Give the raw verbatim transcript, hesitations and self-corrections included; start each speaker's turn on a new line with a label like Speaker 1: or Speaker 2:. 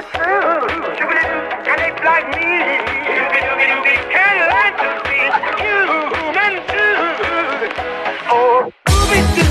Speaker 1: true. Shoo-ba-doo, can ape like me. Doogie-doogie-doogie, can learn to be human too. Oh, Scooby-Doo.